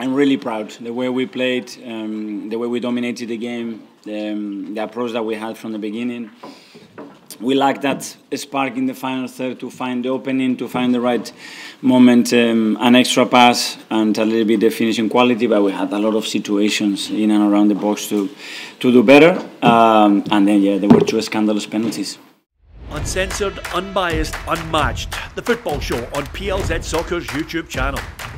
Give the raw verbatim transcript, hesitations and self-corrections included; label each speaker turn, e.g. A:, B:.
A: I'm really proud the way we played, um, the way we dominated the game, um, the approach that we had from the beginning. We lacked that spark in the final third to find the opening, to find the right moment, um, an extra pass and a little bit the finishing quality, but we had a lot of situations in and around the box to, to do better. Um, and then, yeah, there were two scandalous penalties.
B: Uncensored, unbiased, unmatched. The Football Show on P L Z Soccer's YouTube channel.